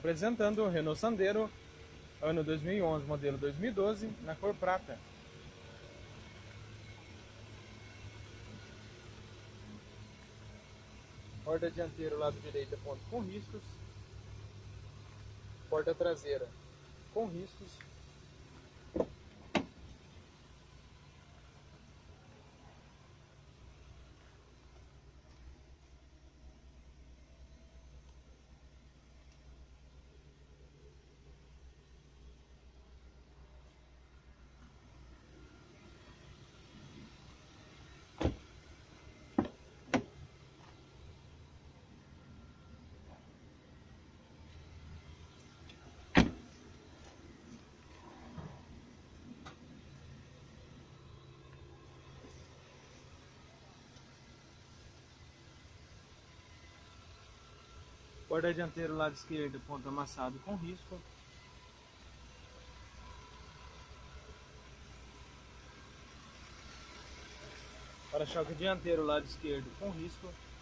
apresentando o Renault Sandero, ano 2011, modelo 2012, na cor prata. Porta dianteira, lado direito, ponto com riscos. Porta traseira com riscos. Porta dianteira, lado esquerdo, ponto amassado com risco. Para-choque dianteiro, lado esquerdo com risco.